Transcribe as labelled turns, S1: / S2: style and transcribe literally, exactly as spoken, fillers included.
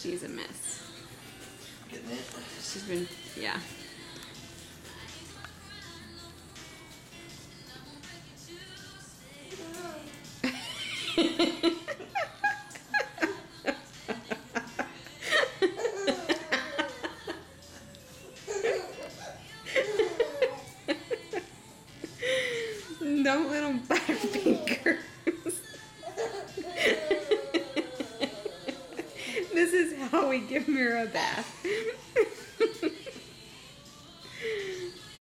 S1: she's a mess.
S2: Getting it?
S1: She's been, yeah. Don't let them bite her fingers. This is how we give Mira a bath.